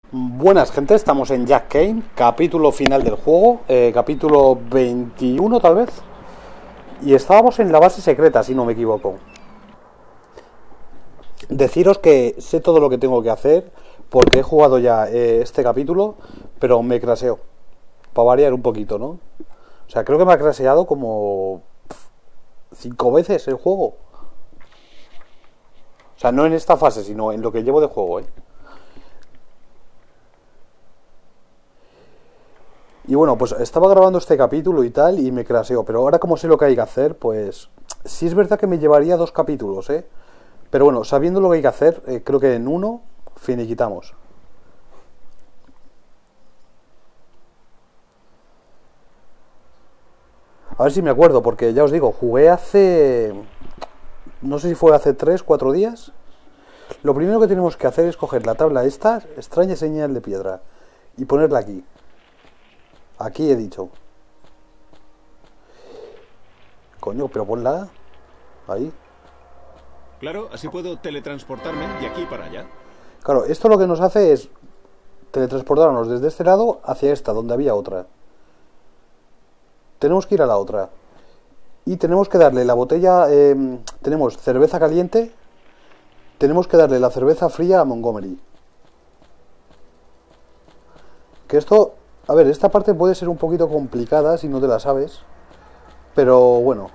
Buenas gente, estamos en Jack Kane, capítulo final del juego, capítulo 21 tal vez. Y estábamos en la base secreta, si no me equivoco. Deciros que sé todo lo que tengo que hacer, porque he jugado ya este capítulo, pero me craseo. Para variar un poquito, ¿no? O sea, creo que me ha craseado como 5 veces el juego. O sea, no en esta fase, sino en lo que llevo de juego, Y bueno, pues estaba grabando este capítulo y tal, y me craseó. Pero ahora como sé lo que hay que hacer, pues sí es verdad que me llevaría 2 capítulos, Pero bueno, sabiendo lo que hay que hacer, creo que en uno finiquitamos. A ver si me acuerdo, porque ya os digo, jugué hace... No sé si fue hace 3, 4 días. Lo primero que tenemos que hacer es coger la tabla esta, extraña señal de piedra, y ponerla aquí. Aquí he dicho. Coño, pero ponla ahí. Claro, así puedo teletransportarme de aquí para allá. Claro, esto lo que nos hace es teletransportarnos desde este lado hacia esta, donde había otra. Tenemos que ir a la otra. Y tenemos que darle la botella... tenemos cerveza caliente. Tenemos que darle la cerveza fría a Montgomery. Que esto... A ver, esta parte puede ser un poquito complicada si no te la sabes. Pero bueno.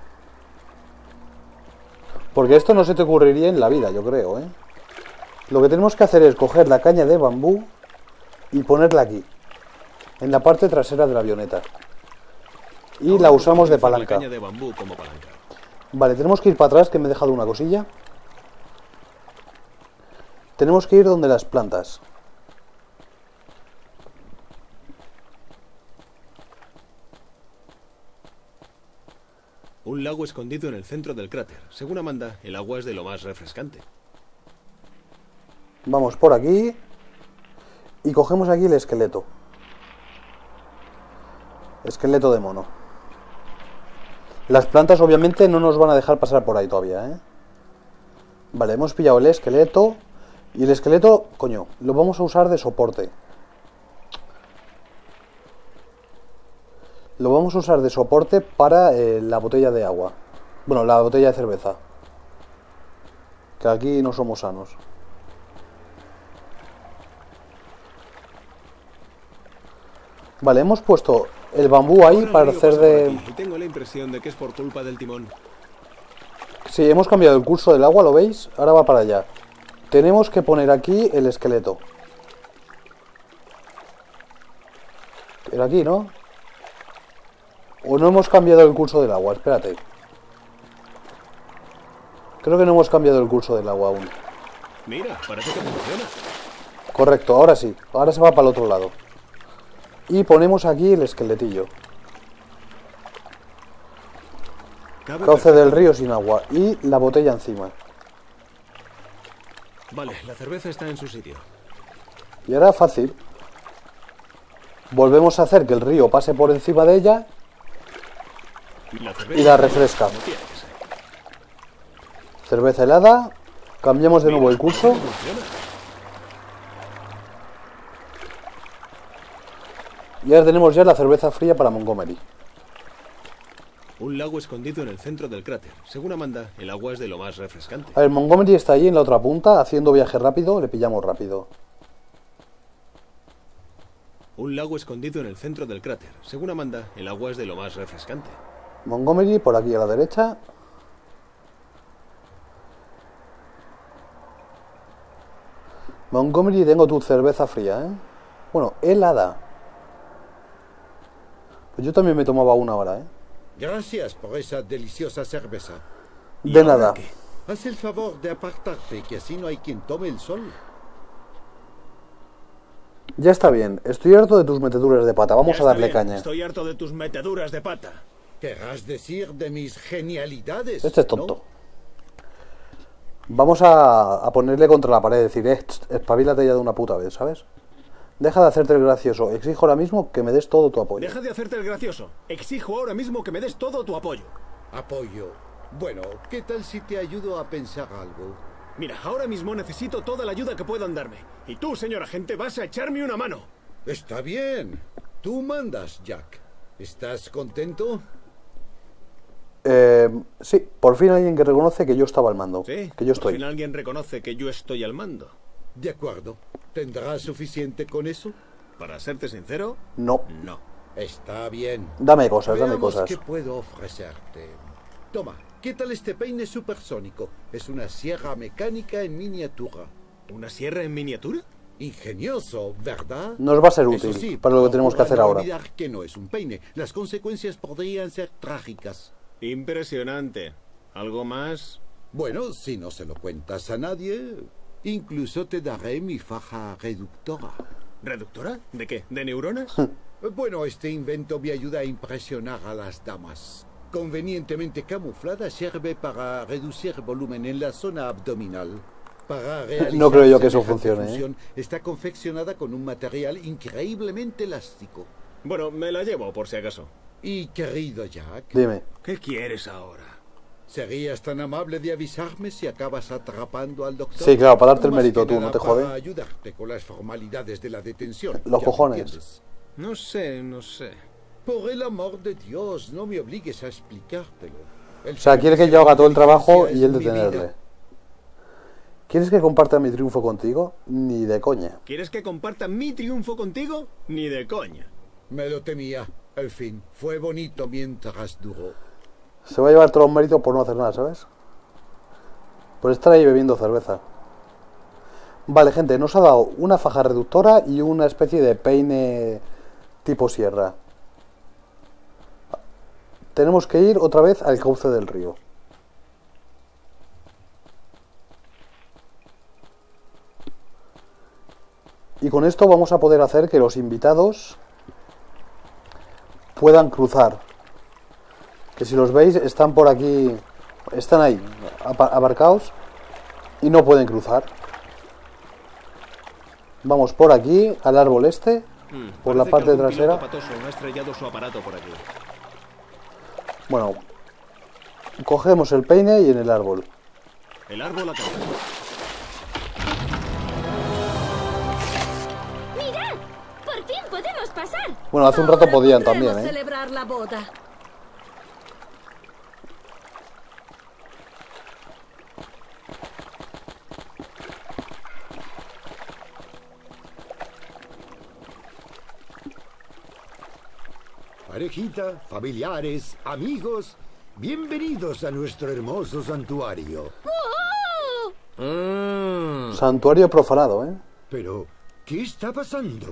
Porque esto no se te ocurriría en la vida, yo creo, Lo que tenemos que hacer es coger la caña de bambú y ponerla aquí, en la parte trasera de la avioneta. Y la usamos de palanca. La caña de bambú como palanca. Vale, tenemos que ir para atrás, que me he dejado una cosilla. Tenemos que ir donde las plantas. Un lago escondido en el centro del cráter. Según Amanda, el agua es de lo más refrescante. Vamos por aquí. Y cogemos aquí el esqueleto. Esqueleto de mono. Las plantas obviamente no nos van a dejar pasar por ahí todavía, Vale, hemos pillado el esqueleto. Y el esqueleto, coño, lo vamos a usar de soporte. Lo vamos a usar de soporte para la botella de agua. Bueno, la botella de cerveza. Que aquí no somos sanos. Vale, hemos puesto el bambú ahí para hacer de... Tengo la impresión de que es por culpa del timón. Sí, hemos cambiado el curso del agua, ¿lo veis? Ahora va para allá. Tenemos que poner aquí el esqueleto. Era aquí, ¿no? ¿O no hemos cambiado el curso del agua? Espérate. Creo que no hemos cambiado el curso del agua aún. Mira, parece que funciona. Correcto, ahora sí. Ahora se va para el otro lado. Y ponemos aquí el esqueletillo. Cauce del río sin agua. Y la botella encima. Vale, la cerveza está en su sitio. Y ahora fácil. Volvemos a hacer que el río pase por encima de ella. Y la refresca. Cerveza helada. Cambiamos de nuevo el curso. Y ahora tenemos ya la cerveza fría para Montgomery. Un lago escondido en el centro del cráter. Según Amanda, el agua es de lo más refrescante. A ver, Montgomery está ahí en la otra punta, haciendo viaje rápido. Le pillamos rápido. Un lago escondido en el centro del cráter. Según Amanda, el agua es de lo más refrescante. Montgomery por aquí a la derecha. Montgomery, tengo tu cerveza fría, Bueno, helada. Pues yo también me tomaba una ahora, Gracias por esa deliciosa cerveza. De nada. Haz el favor de apartarte, que así no hay quien tome el sol. Ya está bien. Estoy harto de tus meteduras de pata. Vamos a darle caña. Estoy harto de tus meteduras de pata. Querrás decir de mis genialidades. Este es tonto. ¿No? Vamos a ponerle contra la pared. Decir, espabilate ya de una puta vez, ¿sabes? Deja de hacerte el gracioso. Exijo ahora mismo que me des todo tu apoyo. Deja de hacerte el gracioso. Exijo ahora mismo que me des todo tu apoyo. Apoyo. Bueno, ¿qué tal si te ayudo a pensar algo? Mira, ahora mismo necesito toda la ayuda que puedan darme. Y tú, señor agente, vas a echarme una mano. Está bien. Tú mandas, Jack. ¿Estás contento? Sí, por fin alguien que reconoce que yo estaba al mando. Sí, que yo por estoy. fin alguien reconoce que yo estoy al mando. De acuerdo. ¿Tendrás suficiente con eso? Para serte sincero, No. no. Está bien. Dame cosas, dame Veamos cosas. qué puedo ofrecerte. Toma, ¿qué tal este peine supersónico? Es una sierra mecánica en miniatura. ¿Una sierra en miniatura? Ingenioso, ¿verdad? Nos va a ser Eso útil sí, para lo que tenemos que hacer no ahora. olvidar que no es un peine. Las consecuencias podrían ser trágicas. Impresionante. ¿Algo más? Bueno, si no se lo cuentas a nadie, incluso te daré mi faja reductora. ¿Reductora? ¿De qué? ¿De neuronas? Bueno, este invento me ayuda a impresionar a las damas. Convenientemente camuflada, sirve para reducir volumen en la zona abdominal. Para realizar No creo yo que eso semejante funcione, función, está confeccionada con un material increíblemente elástico. Bueno, me la llevo por si acaso. Y querido Jack, Dime. ¿Qué quieres ahora? ¿serías tan amable de avisarme si acabas atrapando al doctor? Sí, claro, para darte el Más mérito que tú, nada no te para jode. ayudarte con las formalidades de la detención. Los ¿ya cojones. entiendes? No sé. Por el amor de Dios, no me obligues a explicártelo. O sea, quiere que yo haga todo el trabajo y él mi vida. detenerle. ¿Quieres que comparta mi triunfo contigo? Ni de coña. ¿Quieres que comparta mi triunfo contigo? Ni de coña. Me lo temía. En fin, fue bonito mientras duró. Se va a llevar todos los méritos por no hacer nada, ¿sabes? Por estar ahí bebiendo cerveza. Vale, gente, nos ha dado una faja reductora y una especie de peine tipo sierra. Tenemos que ir otra vez al cauce del río. Y con esto vamos a poder hacer que los invitados puedan cruzar. Que si los veis están por aquí, están ahí, abarcados y no pueden cruzar. Vamos por aquí, al árbol este, por la Parece parte que algún trasera. piloto patoso ha estrellado su aparato por aquí. Bueno, cogemos el peine y en el árbol. El árbol acabó. ¡Mirad! ¡Por fin podemos pasar! Bueno, hace un rato Ahora podían podremos también, ¿eh? celebrar la boda. Parejita, familiares, amigos, bienvenidos a nuestro hermoso santuario. Santuario profanado, ¿eh? Pero, ¿qué está pasando?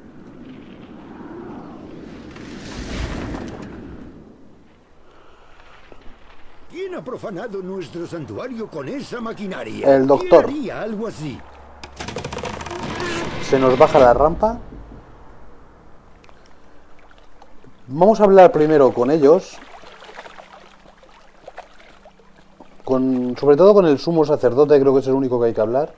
¿Quién ha profanado nuestro santuario con esa maquinaria? El doctor. ¿Quién haría algo así? Se nos baja la rampa. Vamos a hablar primero con ellos. Sobre todo con el sumo sacerdote, creo que es el único que hay que hablar.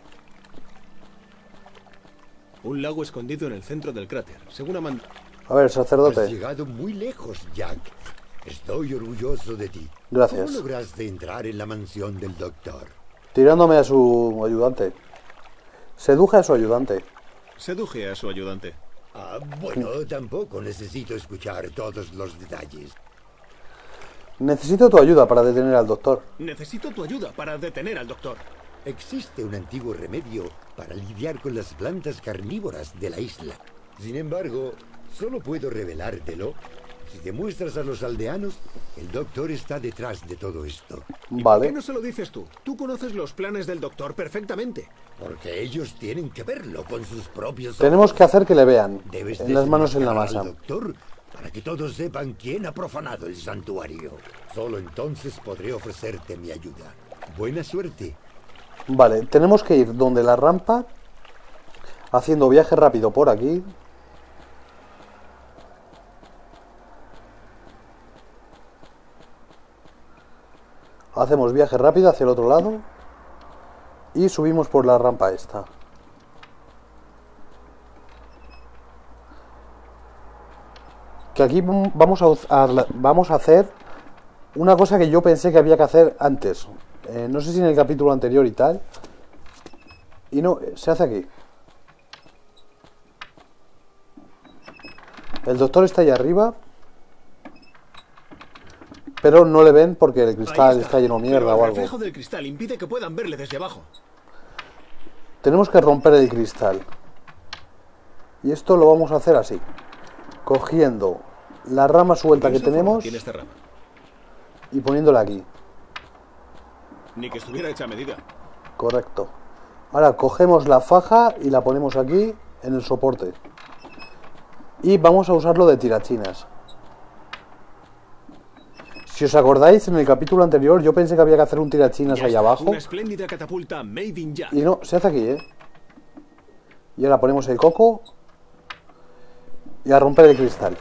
Un lago escondido en el centro del cráter. Según Amanda... A ver, Has sacerdote. llegado muy lejos, Jack. Estoy orgulloso de ti. Gracias. ¿Cómo lograste entrar en la mansión del doctor? Tirándome a su ayudante. Seduje a su ayudante. Seduje a su ayudante. Ah, bueno, tampoco necesito escuchar todos los detalles. Necesito tu ayuda para detener al doctor. Necesito tu ayuda para detener al doctor. Existe un antiguo remedio para lidiar con las plantas carnívoras de la isla. Sin embargo, solo puedo revelártelo si demuestras a los aldeanos que el doctor está detrás de todo esto. ¿Por qué Vale. no se lo dices tú? Tú conoces los planes del doctor perfectamente. Porque ellos tienen que verlo con sus propios ojos. Tenemos que hacer que le vean. Debes En las manos en la desenmascarar masa. al doctor para que todos sepan quién ha profanado el santuario. Solo entonces podré ofrecerte mi ayuda. Buena suerte. Vale, tenemos que ir donde la rampa. Haciendo viaje rápido por aquí. Hacemos viaje rápido hacia el otro lado. Y subimos por la rampa esta. Que aquí vamos a hacer una cosa que yo pensé que había que hacer antes. No sé si en el capítulo anterior y tal, Y no, se hace aquí. El doctor está ahí arriba. Pero no le ven porque el cristal está lleno de mierda o algo. El reflejo del cristal impide que puedan verle desde abajo. Tenemos que romper el cristal. Y esto lo vamos a hacer así. Cogiendo la rama suelta que tenemos Tiene esta rama. y poniéndola aquí. Ni que estuviera hecha a medida. Correcto. Ahora cogemos la faja y la ponemos aquí en el soporte. Y vamos a usarlo de tirachinas. Si os acordáis, en el capítulo anterior yo pensé que había que hacer un tirachinas ahí abajo. Una espléndida catapulta made in Jack. Y no, se hace aquí, ¿eh? Y ahora ponemos el coco y a romper el cristal.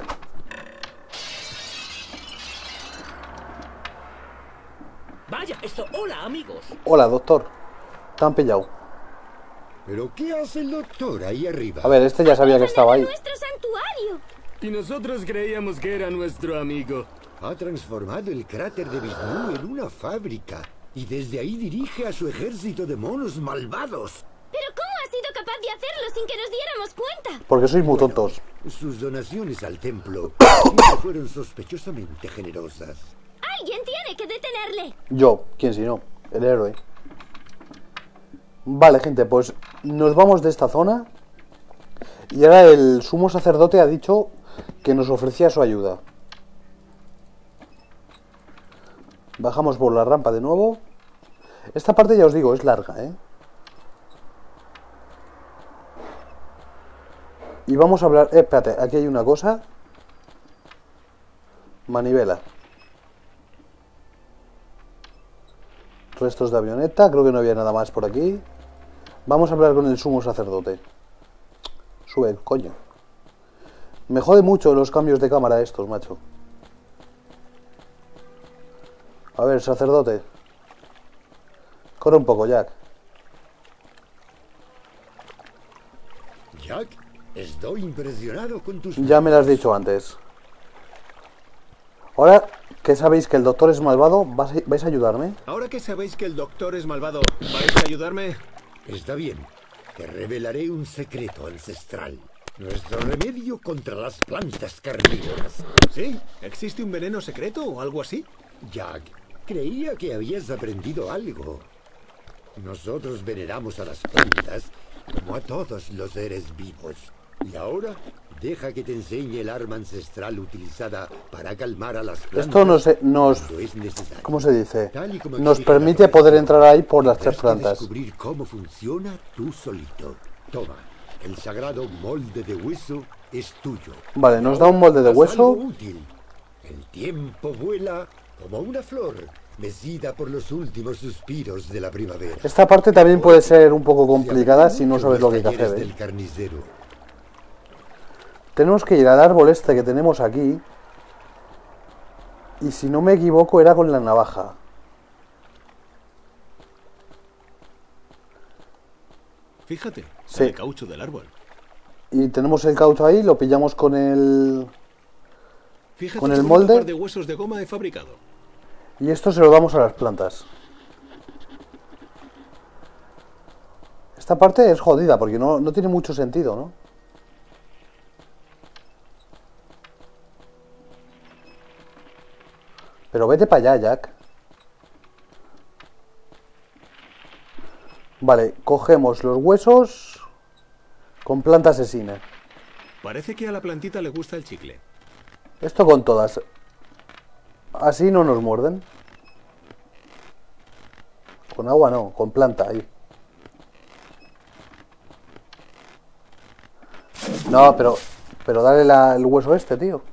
Vaya, esto... Hola, amigos. Hola, doctor. Te han pillado. ¿Pero qué hace el doctor ahí arriba? A ver, este ya sabía que estaba ahí. ¡Nuestro santuario! Y nosotros creíamos que era nuestro amigo. Ha transformado el cráter de Vishnu en una fábrica. Y desde ahí dirige a su ejército de monos malvados. ¿Pero cómo ha sido capaz de hacerlo sin que nos diéramos cuenta? Porque sois muy tontos. Sus donaciones al templo siempre fueron sospechosamente generosas. ¡Alguien tiene que detenerle! Yo, ¿quién si no? El héroe. Vale, gente, pues nos vamos de esta zona. Y ahora el sumo sacerdote ha dicho que nos ofrecía su ayuda. Bajamos por la rampa de nuevo. Esta parte ya os digo, es larga, ¿eh? Y vamos a hablar... espérate, aquí hay una cosa. Manivela. Restos de avioneta, creo que no había nada más por aquí. Vamos a hablar con el sumo sacerdote. Sube, coño. Me jode mucho los cambios de cámara estos, macho. A ver, sacerdote. Corre un poco, Jack. Jack, estoy impresionado con tus... Ya me lo has dicho antes. Ahora que sabéis que el doctor es malvado, ¿vais a ayudarme? Ahora que sabéis que el doctor es malvado, ¿vais a ayudarme? Está bien. Te revelaré un secreto ancestral. Nuestro remedio contra las plantas carnívoras. ¿Sí? ¿Existe un veneno secreto o algo así? Jack, creía que habías aprendido algo. Nosotros veneramos a las plantas como a todos los seres vivos. Y ahora, deja que te enseñe el arma ancestral utilizada para calmar a las plantas. Esto nos cuando es necesario. ¿cómo se dice? Tal y como Nos explica permite la poder profesora, entrar ahí por las tres tendrás que plantas. descubrir cómo funciona tú solito. Toma, el sagrado molde de hueso es tuyo. Vale, nos da un molde de Haz hueso. algo útil. El tiempo vuela como una flor, mecida por los últimos suspiros de la primavera. Esta parte también puede ser un poco complicada si no sabes lo que hay que hacer, ¿eh? Del carnicero. Tenemos que ir al árbol este que tenemos aquí. Y si no me equivoco era con la navaja. Fíjate, Sí. el caucho del árbol. Y tenemos el caucho ahí, lo pillamos con el... Fíjate Con el qué bonito molde. par de huesos de goma he fabricado. Y esto se lo damos a las plantas. Esta parte es jodida porque no tiene mucho sentido, ¿no? Pero vete para allá, Jack. Vale, cogemos los huesos con planta asesina. Parece que a la plantita le gusta el chicle. Esto con todas. Así no nos muerden. Con agua no, con planta ahí. No, pero dale el hueso este, tío.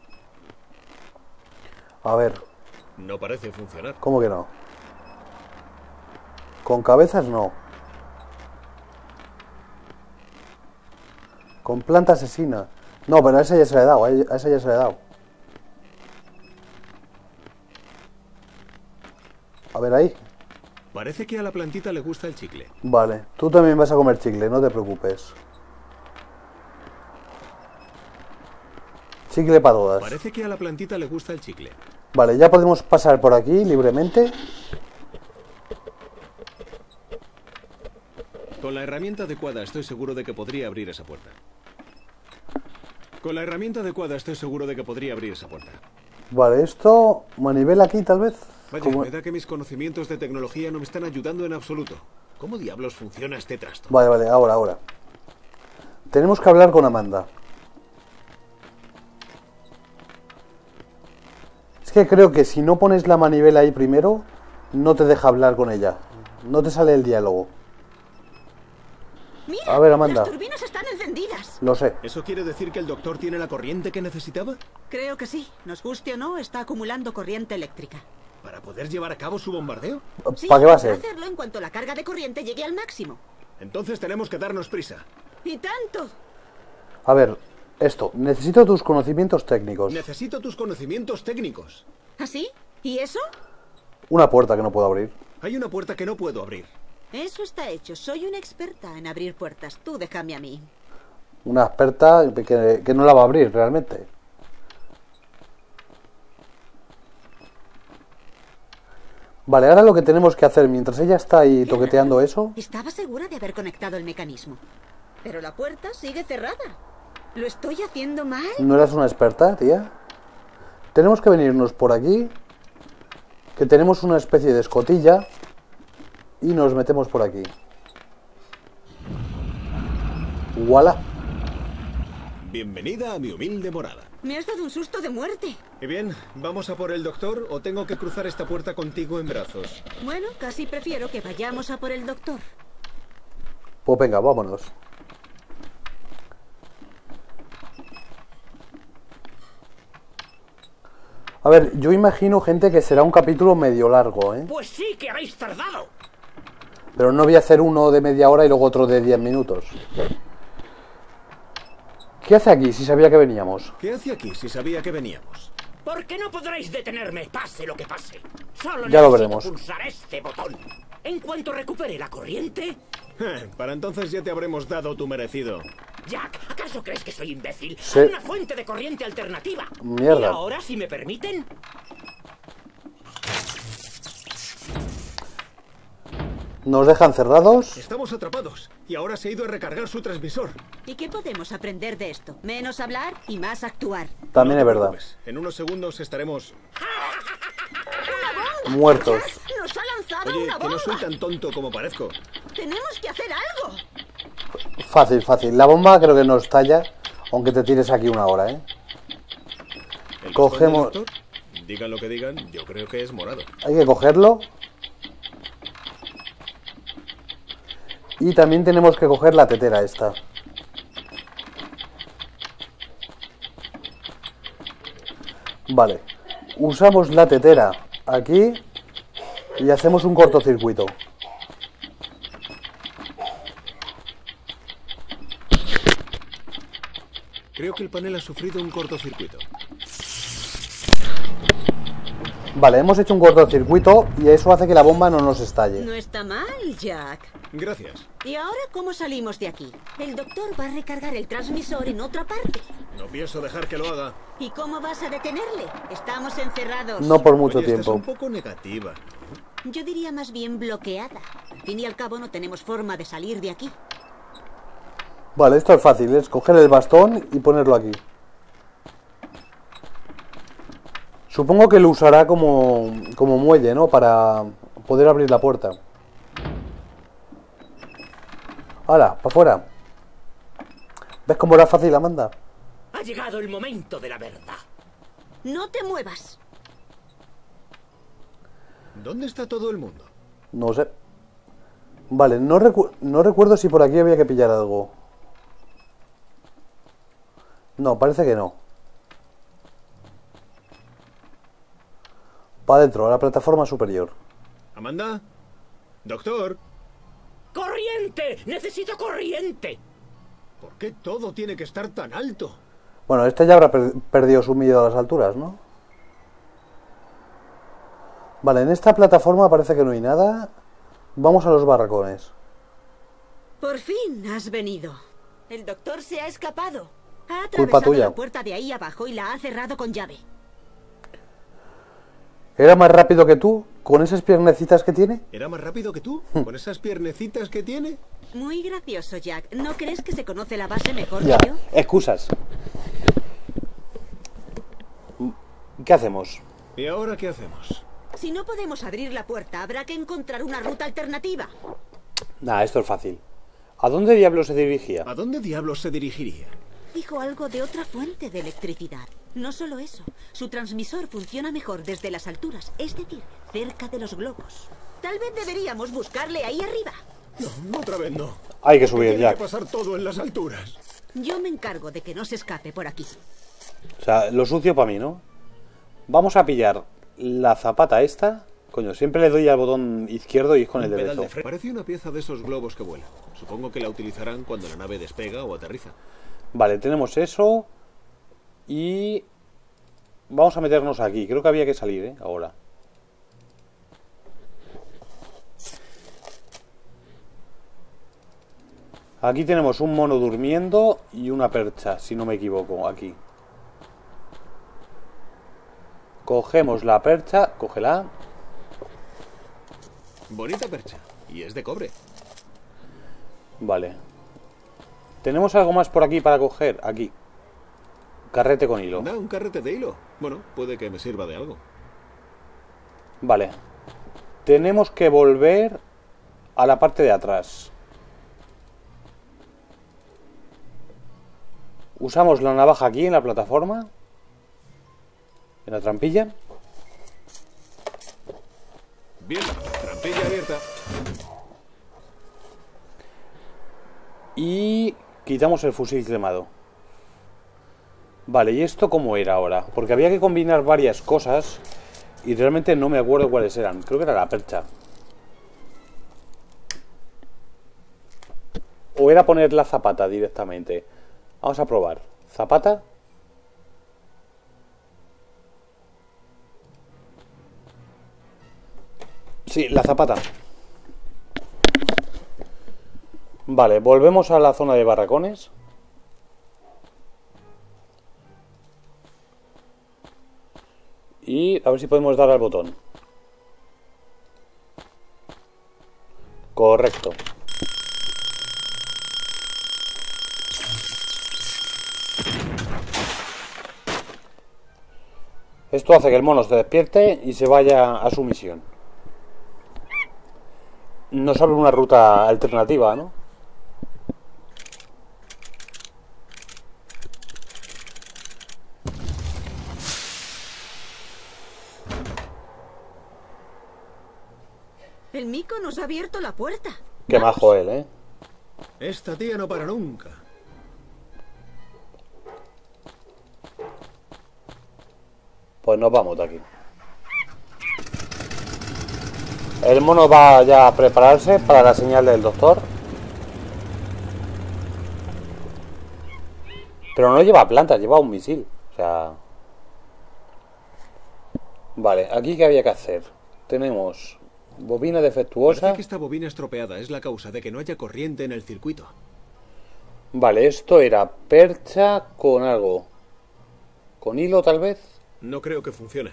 A ver, No parece funcionar. ¿cómo que no? Con cabezas no. Con planta asesina. No, pero a esa ya se le he dado, a esa ya se le he dado. A ver ahí. Parece que a la plantita le gusta el chicle. Vale, tú también vas a comer chicle, no te preocupes. Chicle para todas. Parece que a la plantita le gusta el chicle. Vale, ya podemos pasar por aquí libremente. Con la herramienta adecuada estoy seguro de que podría abrir esa puerta. Con la herramienta adecuada estoy seguro de que podría abrir esa puerta. Vale, esto... manivela aquí, tal vez. Vaya, Como- me da que mis conocimientos de tecnología no me están ayudando en absoluto. ¿Cómo diablos funciona este trasto? Vale, ahora. Tenemos que hablar con Amanda. Es que creo que si no pones la manivela ahí primero, no te deja hablar con ella. No te sale el diálogo. Mira, A ver, Amanda. las turbinas están encendidas. Lo sé. ¿Eso quiere decir que el doctor tiene la corriente que necesitaba? Creo que sí. Nos guste o no, está acumulando corriente eléctrica. ¿Para poder llevar a cabo su bombardeo? Sí, ¿Para qué va a podrá ser? hacerlo en cuanto la carga de corriente llegue al máximo. Entonces tenemos que darnos prisa. ¡Y tanto! A ver, esto. Necesito tus conocimientos técnicos. Necesito tus conocimientos técnicos. ¿Así? ¿Y eso? Una puerta que no puedo abrir. Hay una puerta que no puedo abrir. Eso está hecho. Soy una experta en abrir puertas. Tú déjame a mí. Una experta que no la va a abrir realmente. Vale, ahora lo que tenemos que hacer mientras ella está ahí toqueteando eso... Estaba segura de haber conectado el mecanismo. Pero la puerta sigue cerrada. ¿Lo estoy haciendo mal? ¿No eras una experta, tía? Tenemos que venirnos por aquí, que tenemos una especie de escotilla, y nos metemos por aquí. ¡Voilà! Bienvenida a mi humilde morada. Me has dado un susto de muerte. Y bien, ¿vamos a por el doctor o tengo que cruzar esta puerta contigo en brazos? Bueno, casi prefiero que vayamos a por el doctor. Pues venga, vámonos. A ver, yo imagino, gente, que será un capítulo medio largo, ¿eh? Pues sí que habéis tardado. Pero no voy a hacer uno de media hora y luego otro de 10 minutos. ¿Qué hace aquí si sabía que veníamos? ¿Qué hace aquí si sabía que veníamos? Porque no podréis detenerme, pase lo que pase. Solo Ya lo necesito veremos. pulsar este botón. En cuanto recupere la corriente... Para entonces ya te habremos dado tu merecido. Jack, ¿acaso crees que soy imbécil? Sí. Hay una fuente de corriente alternativa. Mierda. Y ahora, si me permiten... Nos dejan cerrados. Estamos atrapados y ahora se ha ido a recargar su transmisor. ¿Y qué podemos aprender de esto? Menos hablar y más actuar. También No es te verdad. preocupes, en unos segundos estaremos... Muertos. ¡Nos ha lanzado Oye, una que bomba! no soy tan tonto como parezco. ¡Tenemos que hacer algo! Fácil, fácil. La bomba creo que nos talla, aunque te tires aquí una hora, ¿eh? ¿El Cogemos- bastón del doctor? Digan lo que digan, yo creo que es morado. Hay que cogerlo. Y también tenemos que coger la tetera esta. Vale. Usamos la tetera aquí y hacemos un cortocircuito. Creo que el panel ha sufrido un cortocircuito. Vale, hemos hecho un cortocircuito y eso hace que la bomba no nos estalle. No está mal, Jack. Gracias. ¿Y ahora cómo salimos de aquí? El doctor va a recargar el transmisor en otra parte. No pienso dejar que lo haga. ¿Y cómo vas a detenerle? Estamos encerrados. No por mucho Oye, estás tiempo. un poco negativa. Yo diría más bien bloqueada. Al fin y al cabo no tenemos forma de salir de aquí. Vale, esto es fácil, es coger el bastón y ponerlo aquí. Supongo que lo usará como muelle, ¿no? Para poder abrir la puerta. ¡Hala! ¡Para afuera! ¿Ves cómo era fácil, Amanda? Ha llegado el momento de la verdad. No te muevas. ¿Dónde está todo el mundo? No sé. Vale, no recuerdo si por aquí había que pillar algo. No, parece que no. Para adentro, a la plataforma superior. ¿Amanda? ¿Doctor? ¡Corriente! ¡Necesito corriente! ¿Por qué todo tiene que estar tan alto? Bueno, este ya habrá perdido su miedo a las alturas, ¿no? Vale, en esta plataforma parece que no hay nada. Vamos a los barracones. Por fin has venido. El doctor se ha escapado. Ha Culpa atravesado tuya. la puerta de ahí abajo y la ha cerrado con llave. Era más rápido que tú con esas piernecitas que tiene. ¿Era más rápido que tú? ¿Con esas piernecitas que tiene? Muy gracioso, Jack. ¿No crees que se conoce la base mejor Ya, que yo? excusas. ¿Qué hacemos? ¿Y ahora qué hacemos? Si no podemos abrir la puerta, habrá que encontrar una ruta alternativa. Nah, esto es fácil. ¿A dónde diablos se dirigía? ¿A dónde diablos se dirigiría? Dijo algo de otra fuente de electricidad. No solo eso, su transmisor funciona mejor desde las alturas, es decir, cerca de los globos. Tal vez deberíamos buscarle ahí arriba. No, otra vez no. Hay que subir, Tiene Jack. que pasar todo en las alturas. Yo me encargo de que no se escape por aquí. O sea, lo sucio para mí, ¿no? Vamos a pillar la zapata esta. Coño, siempre le doy al botón izquierdo y es con el Un pedal derecho. de freno. Parece una pieza de esos globos que vuelan. Supongo que la utilizarán cuando la nave despega o aterriza. Vale, tenemos eso. Y... vamos a meternos aquí. Creo que había que salir, ¿eh? Ahora. Aquí tenemos un mono durmiendo y una percha, si no me equivoco, aquí. Cogemos la percha, cógela. Bonita percha. Y es de cobre. Vale. ¿Tenemos algo más por aquí para coger? Aquí. Carrete con hilo. Anda, un carrete de hilo. Bueno, puede que me sirva de algo. Vale. Tenemos que volver a la parte de atrás. Usamos la navaja aquí en la plataforma. En la trampilla. Bien, trampilla abierta. Y quitamos el fusil cremado. Vale, ¿y esto cómo era ahora? Porque había que combinar varias cosas y realmente no me acuerdo cuáles eran. Creo que era la percha. O era poner la zapata directamente. Vamos a probar. Zapata. Sí, la zapata. Vale, volvemos a la zona de barracones. Y a ver si podemos dar al botón. Correcto. Esto hace que el mono se despierte y se vaya a su misión. Nos abre una ruta alternativa, ¿no? El mico nos ha abierto la puerta. Qué majo él, ¿eh? Esta tía no para nunca. Pues nos vamos de aquí. El mono va ya a prepararse para la señal del doctor. Pero no lleva plantas, lleva un misil. O sea... Vale, aquí ¿qué había que hacer? Tenemos bobina defectuosa. Parece que esta bobina estropeada es la causa de que no haya corriente en el circuito. Vale, esto era percha con algo. ¿Con hilo tal vez? No creo que funcione.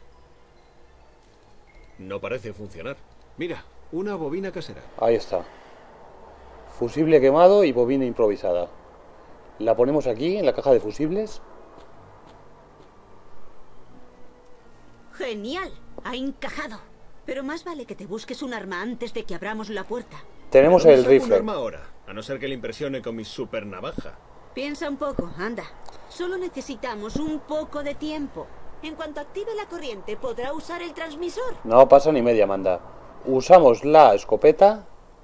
No parece funcionar. Mira, una bobina casera. Ahí está. Fusible quemado y bobina improvisada. La ponemos aquí en la caja de fusibles. Genial, ha encajado. Pero más vale que te busques un arma antes de que abramos la puerta. Tenemos ¿De dónde el saco un rifle. arma ahora? A no ser que le impresione con mi super navaja. Piensa un poco, anda. Solo necesitamos un poco de tiempo. En cuanto active la corriente, podrá usar el transmisor. No pasa ni media, manda. Usamos la escopeta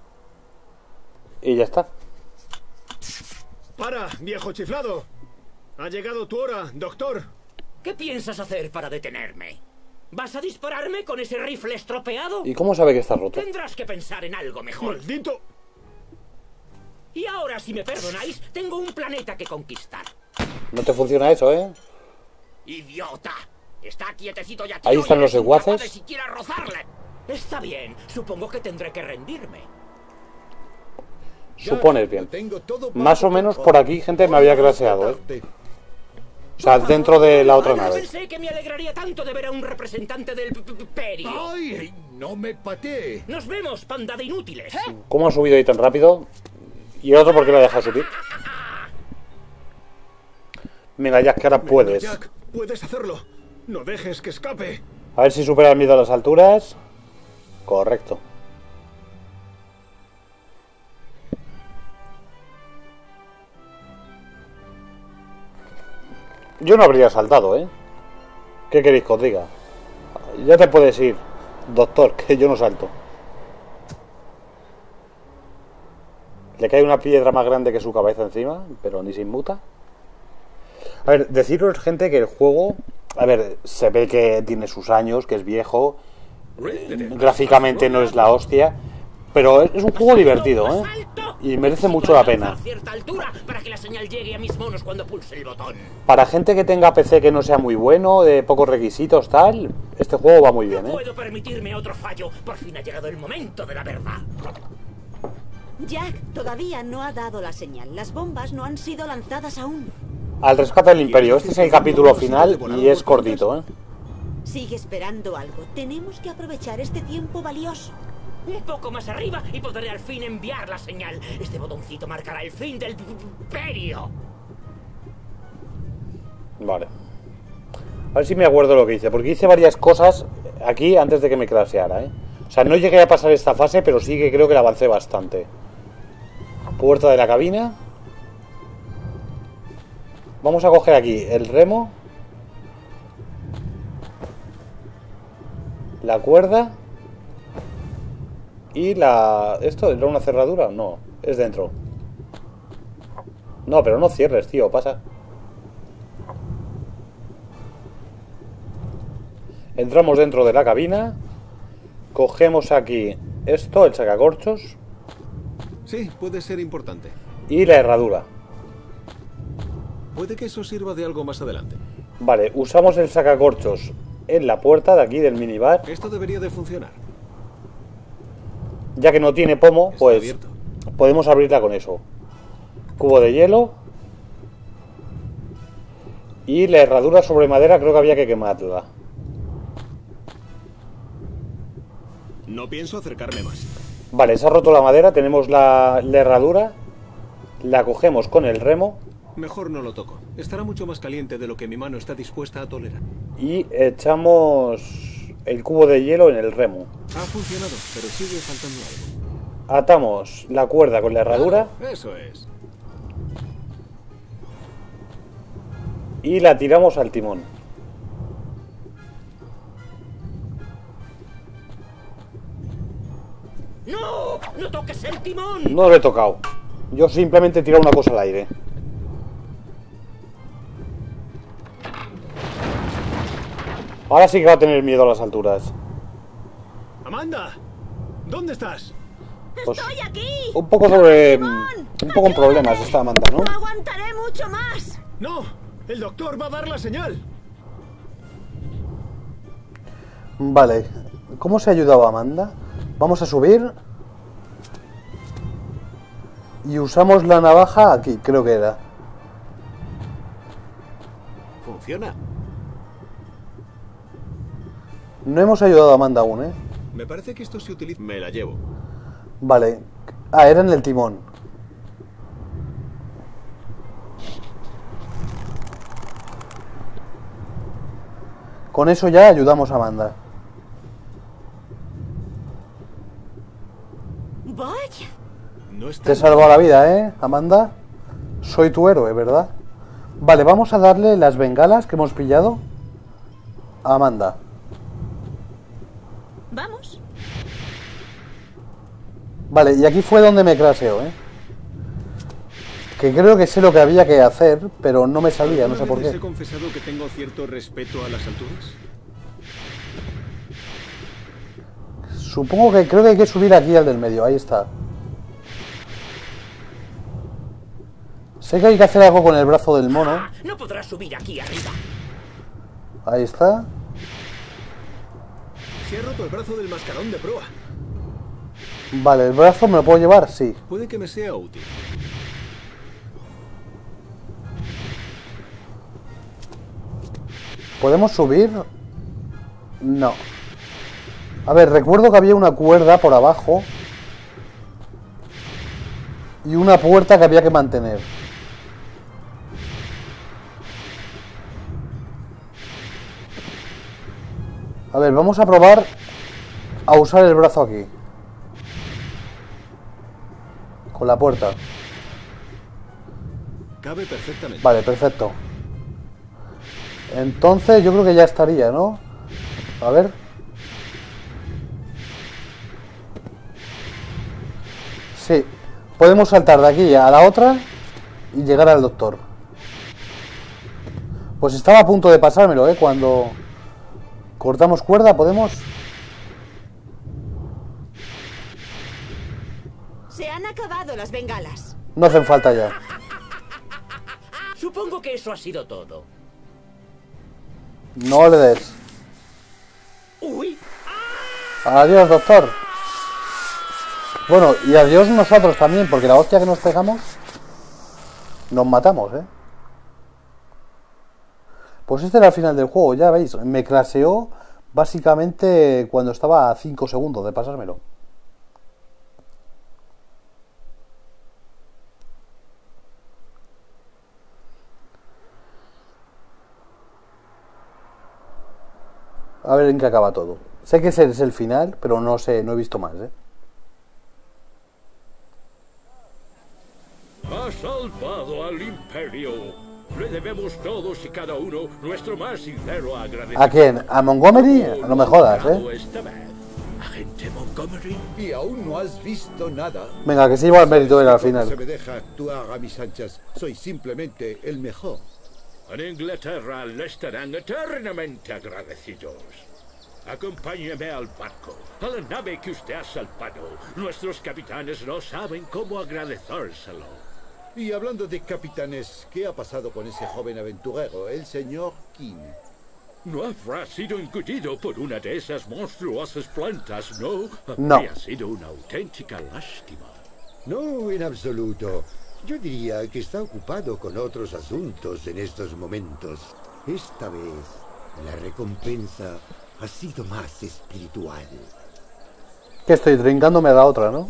y ya está. ¡Para, viejo chiflado! Ha llegado tu hora, doctor. ¿Qué piensas hacer para detenerme? ¿Vas a dispararme con ese rifle estropeado? ¿Y cómo sabe que está roto? Tendrás que pensar en algo mejor. ¡Maldito! Y ahora, si me perdonáis, tengo un planeta que conquistar. No te funciona eso, ¿eh? ¡Idiota! Está quietecito ya. Ahí están los incapaz secuaces. de siquiera rozarle. Está bien, supongo que tendré que rendirme. Supones bien. Lo tengo todo para Más o menos por aquí gente me había graseado, ¿eh? tratarte. sea, dentro de la otra nave. Pensé que me alegraría tanto de ver a un representante del Perio. ¡Ay! ¡No me patee! Nos vemos, panda de inútiles. ¿Cómo ha subido ahí tan rápido? ¿Y el otro por qué lo deja subir? Venga, Jack, que ahora puedes. Jack, puedes hacerlo. No dejes que escape. A ver si supera el miedo a las alturas. Correcto. Yo no habría saltado, ¿eh? ¿Qué queréis que os diga? Ya te puedes ir, doctor, que yo no salto. Le cae una piedra más grande que su cabeza encima, pero ni se inmuta. A ver, deciros, gente, que el juego... A ver, se ve que tiene sus años, que es viejo. Gráficamente no es la hostia. Pero es un juego divertido, ¿eh? Y merece mucho la pena. Para que la señal llegue a mis monos cuando pulse el botón. Para gente que tenga PC que no sea muy bueno, de pocos requisitos, tal, este juego va muy bien, ¿eh? No puedo permitirme otro fallo. Por fin ha llegado el momento de la verdad. Jack todavía no ha dado la señal. Las bombas no han sido lanzadas aún. Al rescate del Imperio. Este es el capítulo final y es cortito, ¿eh? Sigue esperando algo. Tenemos que aprovechar este tiempo valioso. Un poco más arriba y podré al fin enviar la señal. Este botoncito marcará el fin del Imperio. Vale. A ver si me acuerdo lo que hice, porque hice varias cosas aquí antes de que me crasheara, ¿eh? O sea, no llegué a pasar esta fase, pero sí que creo que la avancé bastante. Puerta de la cabina. Vamos a coger aquí el remo. La cuerda. Y la... ¿Esto era una cerradura? No, es dentro. No, pero no cierres, tío, pasa. Entramos dentro de la cabina. Cogemos aquí esto, el sacacorchos. Sí, puede ser importante. Y la herradura. Puede que eso sirva de algo más adelante. Vale, usamos el sacacorchos en la puerta de aquí del minibar. Esto debería de funcionar. Ya que no tiene pomo, Está pues abierto. podemos abrirla con eso. Cubo de hielo. Y la herradura sobre madera creo que había que quemarla. No pienso acercarme más. Vale, se ha roto la madera, tenemos la herradura. La cogemos con el remo. Mejor no lo toco. Estará mucho más caliente de lo que mi mano está dispuesta a tolerar. Y echamos el cubo de hielo en el remo. Ha funcionado, pero sigue faltando algo. Atamos la cuerda con la herradura. Eso es. Y la tiramos al timón. ¡No! ¡No toques el timón! No lo he tocado. Yo simplemente he tirado una cosa al aire. Ahora sí que va a tener miedo a las alturas. ¡Amanda! ¿Dónde estás? Pues, ¡Estoy aquí! un poco sobre... un poco en problemas está Amanda, ¿no? ¡No aguantaré mucho más! ¡No! ¡El doctor va a dar la señal! Vale. ¿Cómo se ha ayudado a Amanda? Vamos a subir. Y usamos la navaja aquí, creo que era. Funciona. No hemos ayudado a Amanda aún, ¿eh? Me parece que esto se utiliza... Me la llevo. Vale. Ah, era en el timón. Con eso ya ayudamos a Amanda. ¡Vaya! No está... Te he salvado la vida, ¿eh, Amanda? Soy tu héroe, ¿verdad? Vale, vamos a darle las bengalas que hemos pillado a Amanda. Vamos. Vale, y aquí fue donde me craseo, ¿eh? Que creo que sé lo que había que hacer, pero no me salía, no sé por ¿Alguna vez qué. he confesado que tengo cierto respeto a las alturas? Supongo que creo que hay que subir aquí al del medio, ahí está. Sé que hay que hacer algo con el brazo del mono. No podrás subir aquí arriba. Ahí está. Se ha roto el brazo del mascarón de proa. Vale, ¿el brazo me lo puedo llevar? Sí. Puede que me sea útil. ¿Podemos subir? No. A ver, recuerdo que había una cuerda por abajo y una puerta que había que mantener. A ver, vamos a probar a usar el brazo aquí. Con la puerta. Cabe perfectamente. Vale, perfecto. Entonces yo creo que ya estaría, ¿no? A ver. Sí. Podemos saltar de aquí a la otra y llegar al doctor. Pues estaba a punto de pasármelo, ¿eh? Cuando cortamos cuerda, ¿podemos? Se han acabado las bengalas. No hacen falta ya. Supongo que eso ha sido todo. No le des. ¡Uy! Adiós, doctor. Bueno, y adiós nosotros también, porque la hostia que nos pegamos nos matamos, ¿eh? Pues este era el final del juego, ya veis. Me crasheó básicamente cuando estaba a 5 segundos de pasármelo. A ver en qué acaba todo. Sé que ese es el final, pero no sé, no he visto más, ¿eh? Ha salvado al Imperio. Le debemos todos y cada uno nuestro más sincero agradecimiento. ¿A quién? ¿A Montgomery? No me jodas, ¿eh? Esta vez. Agente Montgomery. Y aún no has visto nada. Venga, que se lleva el mérito él al Se final. me deja actuar a mis anchas. Soy simplemente el mejor. En Inglaterra le estarán eternamente agradecidos. Acompáñeme al barco, a la nave que usted ha salvado. Nuestros capitanes no saben cómo agradecérselo. Y hablando de capitanes, ¿qué ha pasado con ese joven aventurero, el señor King? No habrá sido engullido por una de esas monstruosas plantas, ¿no? No. Habría sido una auténtica lástima. No, en absoluto. Yo diría que está ocupado con otros asuntos en estos momentos. Esta vez, la recompensa ha sido más espiritual. Que estoy trincándome a la otra, ¿no?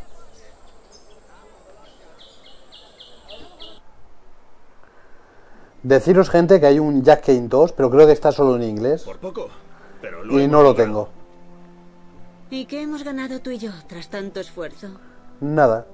Deciros, gente, que hay un Jack Kane 2, pero creo que está solo en inglés. Por poco, pero Y no lo tengo. ¿Y qué hemos ganado tú y yo tras tanto esfuerzo? Nada.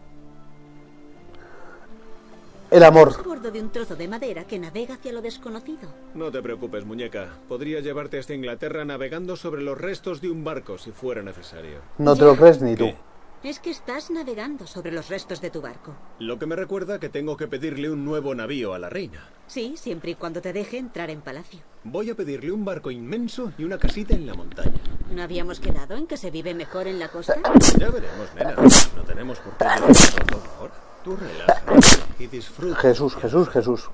El amor. A bordo de un trozo de madera que navega hacia lo desconocido. No te preocupes, muñeca. Podría llevarte hasta Inglaterra navegando sobre los restos de un barco si fuera necesario. No te lo crees ni tú. ¿Qué? Es que estás navegando sobre los restos de tu barco. Lo que me recuerda que tengo que pedirle un nuevo navío a la reina. Sí, siempre y cuando te deje entrar en palacio. Voy a pedirle un barco inmenso y una casita en la montaña. ¿No habíamos quedado en que se vive mejor en la costa? Ya veremos, nena. No tenemos por qué hacerlo todo ahora. Tú relájate y disfruta. Jesús, Jesús, Jesús.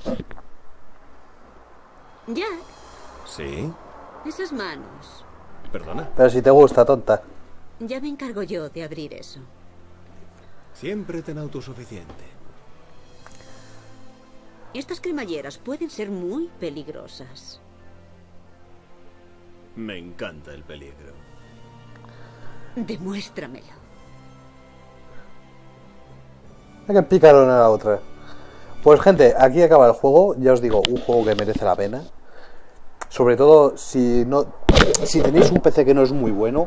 Jack, ¿Sí? esas manos. ¿Perdona? Pero si te gusta, tonta. Ya me encargo yo de abrir eso. Siempre ten autosuficiente. Estas cremalleras pueden ser muy peligrosas. Me encanta el peligro. Demuéstramelo. Hay que picar una a la otra. Pues, gente, aquí acaba el juego. Ya os digo, un juego que merece la pena. Sobre todo si tenéis un PC que no es muy bueno.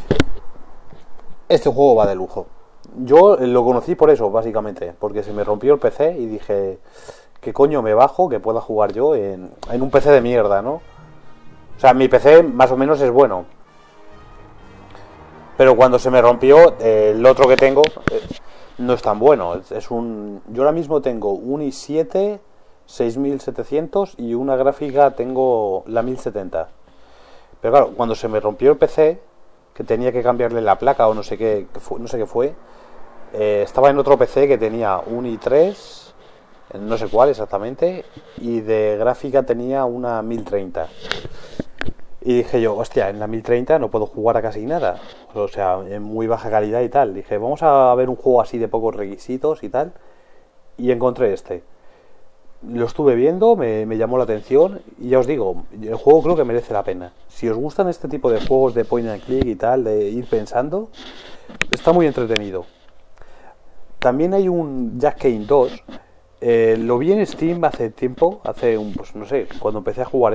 Este juego va de lujo. Yo lo conocí por eso, básicamente. Porque se me rompió el PC y dije... ¿Qué coño me bajo que pueda jugar yo en un PC de mierda, no? O sea, mi PC más o menos es bueno. Pero cuando se me rompió, el otro que tengo no es tan bueno. Yo ahora mismo tengo un i7 6700 y una gráfica tengo la 1070. Pero claro, cuando se me rompió el PC, que tenía que cambiarle la placa o no sé qué fue, estaba en otro PC que tenía un i3... no sé cuál exactamente, y de gráfica tenía una 1030. Y dije yo, hostia, en la 1030 no puedo jugar a casi nada, o sea, en muy baja calidad y tal. Dije, vamos a ver un juego así de pocos requisitos y tal, y encontré este. lo estuve viendo, me llamó la atención y ya os digo, el juego creo que merece la pena. Si os gustan este tipo de juegos de point and click y tal, de ir pensando, está muy entretenido. También hay un Jack Kane 2, lo vi en Steam hace tiempo, pues no sé, cuando empecé a jugar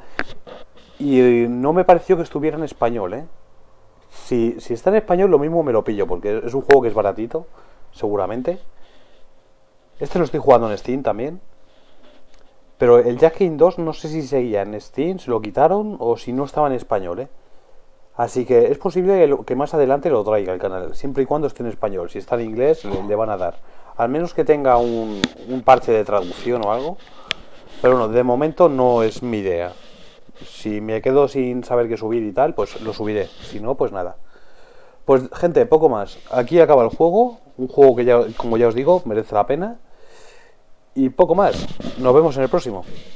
y no me pareció que estuviera en español, Si está en español lo mismo me lo pillo, porque es un juego que es baratito, seguramente. Lo estoy jugando en Steam también. Pero el Jack Kane 2 no sé si seguía en Steam, se lo quitaron o si no estaba en español, Así que es posible que más adelante lo traiga el canal, siempre y cuando esté en español. Si está en inglés le van a dar. Al menos que tenga un parche de traducción o algo. Pero bueno, de momento no es mi idea. Si me quedo sin saber qué subir y tal, pues lo subiré. Si no, pues nada. Pues gente, poco más. Aquí acaba el juego. Un juego que ya, como ya os digo, merece la pena. Y poco más. Nos vemos en el próximo.